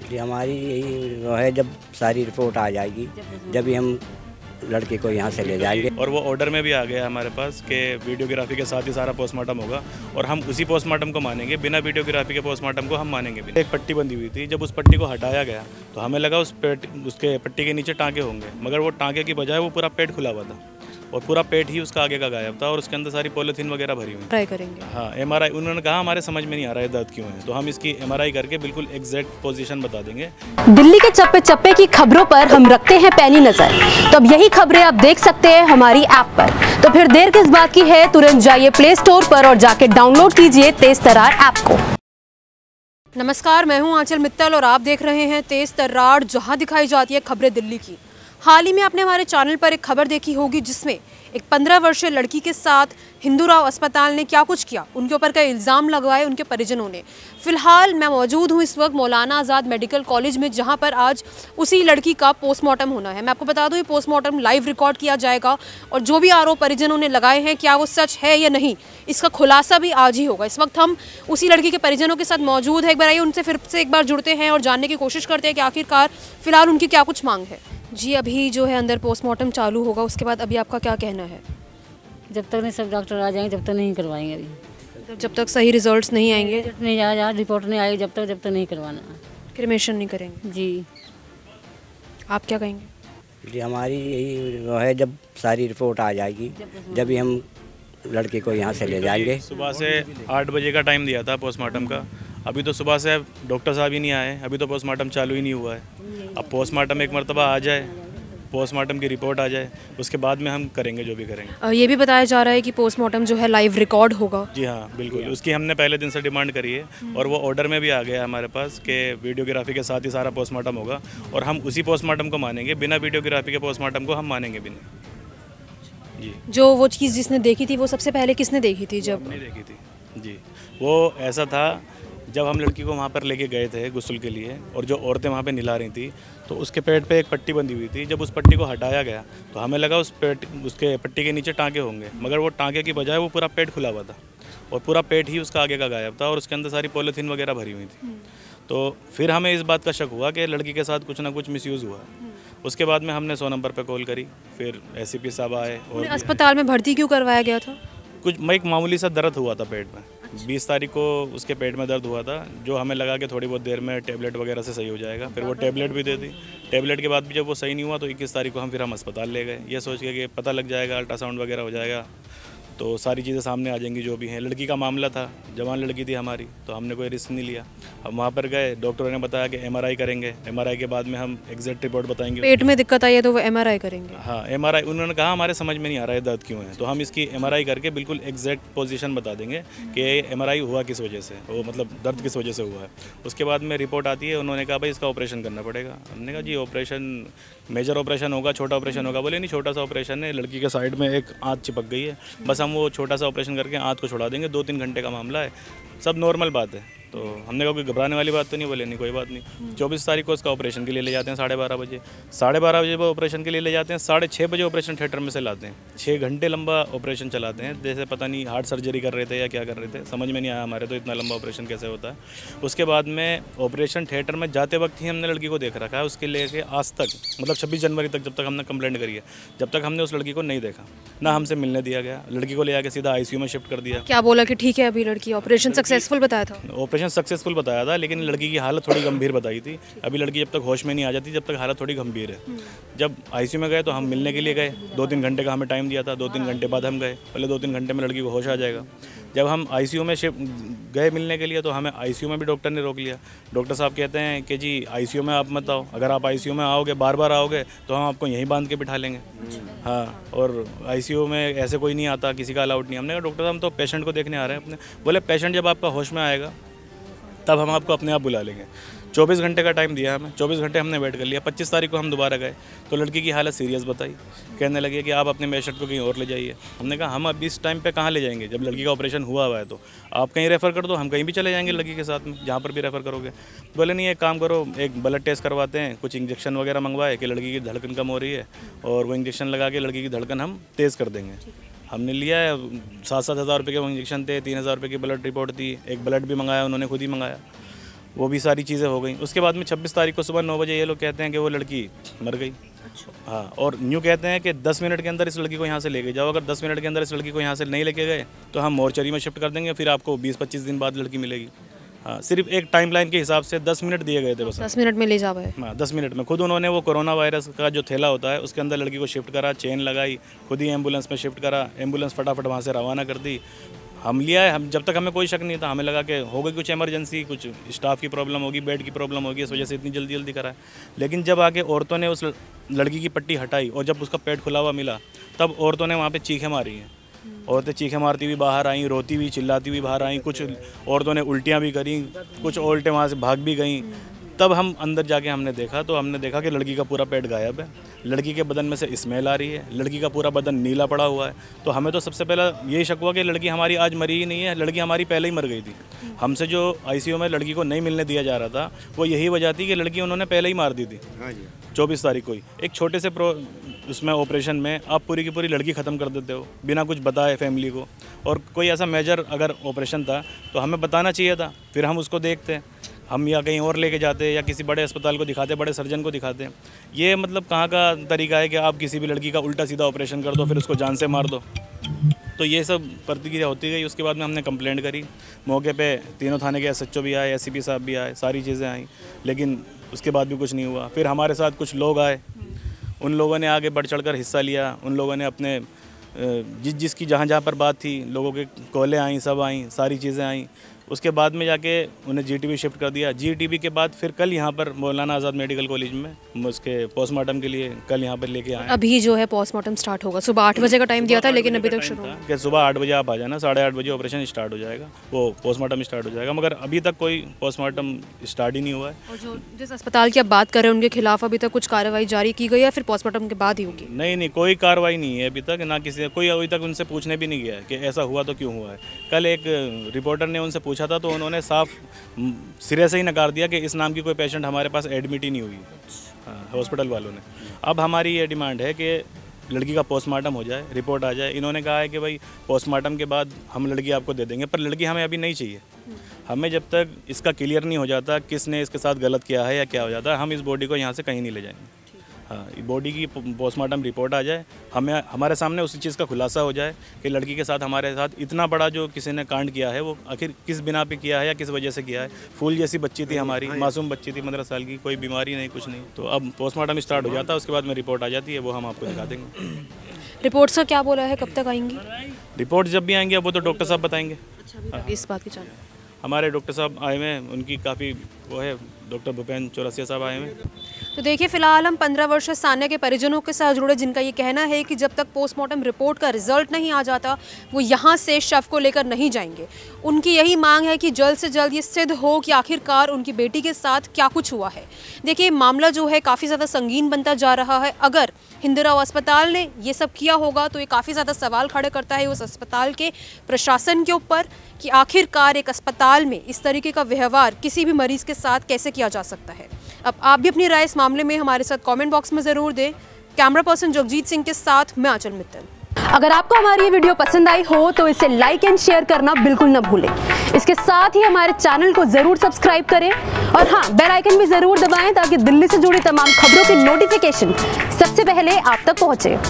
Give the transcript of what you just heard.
जी हमारी यही वो है, जब सारी रिपोर्ट आ जाएगी जब ही हम लड़के को यहाँ से ले जाएंगे। और वो ऑर्डर में भी आ गया हमारे पास कि वीडियोग्राफी के साथ ही सारा पोस्टमार्टम होगा और हम उसी पोस्टमार्टम को मानेंगे, बिना वीडियोग्राफी के पोस्टमार्टम को हम मानेंगे भी। एक पट्टी बंधी हुई थी, जब उस पट्टी को हटाया गया तो हमें लगा उसके पट्टी के नीचे टाँके होंगे, मगर वो टाँके की बजाय वो पूरा पेट खुला हुआ था और पूरा पेट ही उसका आगे का गायब था और उसके अंदर सारी पॉलीथीन वगैरह भरी हुई। ट्राई करेंगे। हाँ, MRI उन्होंने कहा हमारे समझ में नहीं आ रहा है दर्द क्यों है, तो हम इसकी MRI करके बिल्कुल एग्जैक्ट पोजीशन बता देंगे। दिल्ली के चप्पे चप्पे की खबरों पर हम रखते हैं पैनी नजर, तो अब यही खबरें आप देख सकते हैं हमारी ऐप पर। तो फिर देर किस बात की है, तुरंत जाइए प्ले स्टोर पर और जाके डाउनलोड कीजिए तेज तर्रार ऐप को। नमस्कार, मैं हूं आंचल मित्तल और आप देख रहे हैं तेज तर्रार, जहां दिखाई जाती है खबरें दिल्ली की। हाल ही में आपने हमारे चैनल पर एक खबर देखी होगी जिसमें एक 15 वर्षीय लड़की के साथ हिंदूराव अस्पताल ने क्या कुछ किया, उनके ऊपर कई इल्ज़ाम लगवाए उनके परिजनों ने। फिलहाल मैं मौजूद हूं इस वक्त मौलाना आज़ाद मेडिकल कॉलेज में, जहां पर आज उसी लड़की का पोस्टमार्टम होना है। मैं आपको बता दूं ये पोस्टमार्टम लाइव रिकॉर्ड किया जाएगा और जो भी आरोप परिजनों ने लगाए हैं, क्या वो सच है या नहीं, इसका खुलासा भी आज ही होगा। इस वक्त हम उसी लड़की के परिजनों के साथ मौजूद है। एक बार आइए उनसे फिर से एक बार जुड़ते हैं और जानने की कोशिश करते हैं कि आखिरकार फिलहाल उनकी क्या कुछ मांग है। जी, अभी जो है अंदर पोस्टमार्टम चालू होगा, उसके बाद अभी आपका क्या कहना है? जब तक नहीं सब डॉक्टर आ जाएंगे जब तक नहीं करवाएंगे अभी। जब तक सही रिजल्ट्स नहीं आएंगे, नहीं आया रिपोर्ट नहीं आई जब तक नहीं करवाना। क्रिमेशन नहीं करेंगे जी। आप क्या कहेंगे? जी हमारी यही वो है, जब सारी रिपोर्ट आ जाएगी जब ही हम लड़के को यहाँ से ले जाएंगे। सुबह से 8 बजे का टाइम दिया था पोस्टमार्टम का, अभी तो सुबह से डॉक्टर साहब ही नहीं आए, अभी तो पोस्टमार्टम चालू ही नहीं हुआ है। अब पोस्टमार्टम एक मरतबा आ जाए, पोस्टमार्टम की रिपोर्ट आ जाए, उसके बाद में हम करेंगे जो भी करेंगे। ये भी बताया जा रहा है कि पोस्टमार्टम जो है लाइव रिकॉर्ड होगा। जी हाँ, बिल्कुल, उसकी हमने पहले दिन से डिमांड करी है और वो ऑर्डर में भी आ गया हमारे पास कि वीडियोग्राफी के साथ ही सारा पोस्टमार्टम होगा और हम उसी पोस्टमार्टम को मानेंगे, बिना वीडियोग्राफी के पोस्टमार्टम को हम मानेंगे भी नहीं। जी, जो वो चीज़ जिसने देखी थी वो सबसे पहले किसने देखी थी? जब नहीं देखी थी जी, वो ऐसा था जब हम लड़की को वहाँ पर लेके गए थे गुस्ल के लिए और जो औरतें वहाँ पे नहला रही थी तो उसके पेट पे एक पट्टी बंधी हुई थी, जब उस पट्टी को हटाया गया तो हमें लगा उसके पट्टी के नीचे टाँके होंगे, मगर वो टाँके की बजाय वो पूरा पेट खुला हुआ था और पूरा पेट ही उसका आगे का गायब था और उसके अंदर सारी पॉलीथीन वगैरह भरी हुई थी। तो फिर हमें इस बात का शक हुआ कि लड़की के साथ कुछ ना कुछ मिसयूज़ हुआ। उसके बाद में हमने 100 नंबर पर कॉल करी, फिर SCP साहब आए और अस्पताल में भर्ती क्यों करवाया गया था? कुछ एक मामूली सा दर्द हुआ था पेट में। 20 तारीख को उसके पेट में दर्द हुआ था, जो हमें लगा कि थोड़ी बहुत देर में टेबलेट वगैरह से सही हो जाएगा। फिर वो टेबलेट भी दे दी। टेबलेट के बाद भी जब वो सही नहीं हुआ तो 21 तारीख को हम अस्पताल ले गए, ये सोच के कि पता लग जाएगा, अल्ट्रासाउंड वगैरह हो जाएगा तो सारी चीज़ें सामने आ जाएंगी जो भी हैं। लड़की का मामला था, जवान लड़की थी हमारी, तो हमने कोई रिस्क नहीं लिया। हम वहाँ पर गए, डॉक्टरों ने बताया कि MRI करेंगे, MRI के बाद में हम एग्जैक्ट रिपोर्ट बताएंगे। पेट में दिक्कत आई है तो वो MRI करेंगे। हाँ, MRI उन्होंने कहा हमारे समझ में नहीं आ रहा है दर्द क्यों है, तो हम इसकी MRI करके बिल्कुल एग्जैक्ट पोजीशन बता देंगे कि MRI हुआ किस वजह से, वो मतलब दर्द किस वजह से हुआ है। उसके बाद में रिपोर्ट आती है, उन्होंने कहा भाई इसका ऑपरेशन करना पड़ेगा। हमने कहा जी ऑपरेशन मेजर ऑपरेशन होगा, छोटा ऑपरेशन होगा? बोले नहीं, छोटा सा ऑपरेशन है, लड़की के साइड में एक आंत चिपक गई है, बस हम वो छोटा सा ऑपरेशन करके आंत को छुड़ा देंगे, 2-3 घंटे का मामला है, सब नॉर्मल बात है। तो हमने कहा कोई घबराने वाली बात तो नहीं? बोले नहीं, कोई बात नहीं। 24 तारीख को उसका ऑपरेशन के लिए ले जाते हैं 12:30 बजे। 12:30 बजे वो ऑपरेशन के लिए ले जाते हैं, 6:30 बजे ऑपरेशन थिएटर में से लाते हैं। 6 घंटे लंबा ऑपरेशन चलाते हैं, जैसे पता नहीं हार्ट सर्जरी कर रहे थे या क्या कर रहे थे, समझ में नहीं आया हमारे तो इतना लंबा ऑपरेशन कैसे होता है। उसके बाद में ऑपरेशन थिएटर में जाते वक्त ही हमने लड़की को देख रखा है, उसके लेके आज तक मतलब 26 जनवरी तक, जब तक हमने कंप्लेंट करी है, जब तक हमने उस लड़की को नहीं देखा, ना हमसे मिलने दिया गया। लड़की को ले आके सीधा ICU में शिफ्ट कर दिया। क्या बोला कि ठीक है अभी लड़की ऑपरेशन सक्सेसफुल बताया था? ऑपरेशन सक्सेसफुल बताया था, लेकिन लड़की की हालत थोड़ी गंभीर बताई थी। अभी लड़की जब तक होश में नहीं आ जाती, जब तक हालत थोड़ी गंभीर है। जब ICU में गए तो हम मिलने के लिए गए, 2-3 घंटे का हमें टाइम दिया था, 2-3 घंटे बाद हम गए, पहले 2-3 घंटे में लड़की को होश आ जाएगा। जब हम ICU में गए मिलने के लिए तो हमें ICU में भी डॉक्टर ने रोक लिया। डॉक्टर साहब कहते हैं कि जी ICU में आप मत आओ, अगर आप ICU में आओगे, बार आओगे तो हम आपको यहीं बांध के बिठा लेंगे। हाँ, और ICU में ऐसे कोई नहीं आता, किसी का अलाउड नहीं। हमने कहा डॉक्टर साहब हम तो पेशेंट को देखने आ रहे हैं अपने। बोले पेशेंट जब आपका होश में आएगा तब हम आपको अपने आप बुला लेंगे। 24 घंटे का टाइम दिया हमें, 24 घंटे हमने वेट कर लिया। 25 तारीख को हम दोबारा गए तो लड़की की हालत सीरियस बताई, कहने लगे कि आप अपने पेशेंट को कहीं और ले जाइए। हमने कहा हम अब इस टाइम पे कहाँ ले जाएंगे, जब लड़की का ऑपरेशन हुआ है तो आप कहीं रेफ़र कर दो, हम कहीं भी चले जाएंगे लड़की के साथ में, जहाँ पर भी रेफ़र करोगे। बोले नहीं, एक काम करो, एक ब्लड टेस्ट करवाते हैं, कुछ इंजेक्शन वगैरह मंगवाए कि लड़की की धड़कन कम हो रही है और वो इंजेक्शन लगा के लड़की की धड़कन हम तेज़ कर देंगे। हमने लिया है, 7-7 हज़ार रुपये के वो इंजेक्शन थे, 3,000 रुपये की ब्लड रिपोर्ट थी, एक ब्लड भी मंगाया, उन्होंने खुद ही मंगाया। वो भी सारी चीज़ें हो गई। उसके बाद में 26 तारीख को सुबह 9 बजे ये लोग कहते हैं कि वो लड़की मर गई। हाँ, और न्यू कहते हैं कि 10 मिनट के अंदर इस लड़की को यहाँ से लेके जाओ। अगर 10 मिनट के अंदर इस लड़की को यहाँ से नहीं लेके गए तो हम मोर्चरी में शिफ्ट कर देंगे, फिर आपको 20-25 दिन बाद लड़की मिलेगी। हाँ, सिर्फ एक टाइमलाइन के हिसाब से 10 मिनट दिए गए थे बस। 10 मिनट में ले जाओ है। हाँ, 10 मिनट में खुद उन्होंने वो कोरोना वायरस का जो थैला होता है उसके अंदर लड़की को शिफ्ट करा, चेन लगाई, खुद ही एम्बुलेंस में शिफ्ट करा, एम्बुलेंस फटाफट वहाँ से रवाना कर दी। हम लिया है, हम जब तक हमें कोई शक नहीं था, हमें लगा कि हो गई कुछ इमरजेंसी, कुछ स्टाफ की प्रॉब्लम होगी, बेड की प्रॉब्लम होगी, इस वजह से इतनी जल्दी जल्दी करा है। लेकिन जब आके औरतों ने उस लड़की की पट्टी हटाई और जब उसका पेट खुला हुआ मिला, तब औरतों ने वहाँ पे चीखें मारी हैं। औरतें चीखें मारती हुई बाहर आई, रोती हुई चिल्लाती हुई बाहर आई। कुछ औरतों ने उल्टियाँ भी करी, कुछ औरतें वहाँ से भाग भी गईं। तब हम अंदर जाके हमने देखा कि लड़की का पूरा पेट गायब है, लड़की के बदन में से स्मेल आ रही है, लड़की का पूरा बदन नीला पड़ा हुआ है। तो हमें तो सबसे पहला यही शक हुआ कि लड़की हमारी आज मरी ही नहीं है, लड़की हमारी पहले ही मर गई थी। हमसे जो आईसीयू में लड़की को नहीं मिलने दिया जा रहा था वो यही वजह थी कि लड़की उन्होंने पहले ही मार दी थी। 24 तारीख को ही एक छोटे से उसमें ऑपरेशन में आप पूरी की पूरी लड़की ख़त्म कर देते हो बिना कुछ बताए फैमिली को। और कोई ऐसा मेजर अगर ऑपरेशन था तो हमें बताना चाहिए था, फिर हम उसको देखते, हम या कहीं और लेके जाते या किसी बड़े अस्पताल को दिखाते, बड़े सर्जन को दिखाते। ये मतलब कहाँ का तरीका है कि आप किसी भी लड़की का उल्टा सीधा ऑपरेशन कर दो फिर उसको जान से मार दो। तो ये सब प्रतिक्रिया होती गई। उसके बाद में हमने कंप्लेंट करी, मौके पे तीनों थाने के SHO भी आए, SCP साहब भी आए, सारी चीज़ें आई, लेकिन उसके बाद भी कुछ नहीं हुआ। फिर हमारे साथ कुछ लोग आए, उन लोगों ने आगे बढ़ चढ़ कर हिस्सा लिया। उन लोगों ने अपने जिसकी जहाँ पर बात थी, लोगों के कॉलें आई, सब आई, सारी चीज़ें आई। उसके बाद में जाके उन्हें GTB शिफ्ट कर दिया। GTB के बाद फिर कल यहाँ पर मौलाना आज़ाद मेडिकल कॉलेज में उसके पोस्टमार्टम के लिए कल यहाँ पर लेके आए। अभी जो है पोस्टमार्टम स्टार्ट होगा, सुबह 8 बजे का टाइम दिया था, लेकिन अभी तक शुरू हुआ कि सुबह 8 बजे आप आ जाना, 8:30 बजे ऑपरेशन स्टार्ट हो जाएगा, वो पोस्टमार्टम स्टार्ट हो जाएगा। मगर अभी तक कोई पोस्टमार्टम स्टार्ट ही नहीं हुआ है। और जो जिस अस्पताल की आप बात कर रहे हैं उनके खिलाफ अभी तक कुछ कार्रवाई जारी की गई है, फिर पोस्टमार्टम के बाद ही होगी? नहीं, कोई कार्रवाई नहीं है अभी तक, ना किसी कोई अभी तक उनसे पूछने भी नहीं गया है कि ऐसा हुआ तो क्यों हुआ है। कल एक रिपोर्टर ने उनसे पूछा था तो उन्होंने साफ सिरे से ही नकार दिया कि इस नाम की कोई पेशेंट हमारे पास एडमिट ही नहीं हुई। हाँ, हॉस्पिटल वालों ने। अब हमारी ये डिमांड है कि लड़की का पोस्टमार्टम हो जाए, रिपोर्ट आ जाए। इन्होंने कहा है कि भाई पोस्टमार्टम के बाद हम लड़की आपको दे देंगे, पर लड़की हमें अभी नहीं चाहिए। हमें जब तक इसका क्लियर नहीं हो जाता किसने इसके साथ गलत किया है या क्या हो जाता है, हम इस बॉडी को यहाँ से कहीं नहीं ले जाएंगे। हाँ, बॉडी की पोस्टमार्टम रिपोर्ट आ जाए, हमारे सामने उसी चीज़ का खुलासा हो जाए कि लड़की के साथ हमारे साथ इतना बड़ा जो किसी ने कांड किया है वो आखिर किस बिना पे किया है या किस वजह से किया है। फूल जैसी बच्ची थी हमारी, मासूम बच्ची थी, 15 साल की, कोई बीमारी नहीं, कुछ नहीं। तो अब पोस्टमार्टम स्टार्ट हो जाता है, उसके बाद में रिपोर्ट आ जाती है, वो हम आपको दिखा देंगे। रिपोर्ट्स का क्या बोला है, कब तक आएंगी रिपोर्ट? जब भी आएंगे वो तो डॉक्टर साहब बताएंगे। अच्छा, इस बात की जानकारी हमारे डॉक्टर साहब आए हुए हैं, उनकी काफ़ी वो है, डॉक्टर भूपेन चौरसिया साहब आए हुए हैं। तो देखिए, फिलहाल हम 15 वर्षीय सान्या के परिजनों के साथ जुड़े, जिनका ये कहना है कि जब तक पोस्टमार्टम रिपोर्ट का रिजल्ट नहीं आ जाता वो यहाँ से शव को लेकर नहीं जाएंगे। उनकी यही मांग है कि जल्द से जल्द ये सिद्ध हो कि आखिरकार उनकी बेटी के साथ क्या कुछ हुआ है। देखिए, मामला जो है काफ़ी ज़्यादा संगीन बनता जा रहा है। अगर हिंदूराव अस्पताल ने ये सब किया होगा तो ये काफ़ी ज़्यादा सवाल खड़े करता है उस अस्पताल के प्रशासन के ऊपर कि आखिरकार एक अस्पताल में इस तरीके का व्यवहार किसी भी मरीज़ के साथ कैसे किया जा सकता है। अब आप भी अपनी राय इस मामले में हमारे साथ कमेंट बॉक्स में ज़रूर दें। कैमरा पर्सन जगजीत सिंह के साथ मैं आंचल मित्तल। अगर आपको हमारी ये वीडियो पसंद आई हो तो इसे लाइक एंड शेयर करना बिल्कुल न भूलें। इसके साथ ही हमारे चैनल को जरूर सब्सक्राइब करें और हाँ, बेल आइकन भी जरूर दबाएं ताकि दिल्ली से जुड़ी तमाम खबरों की नोटिफिकेशन सबसे पहले आप तक पहुंचे।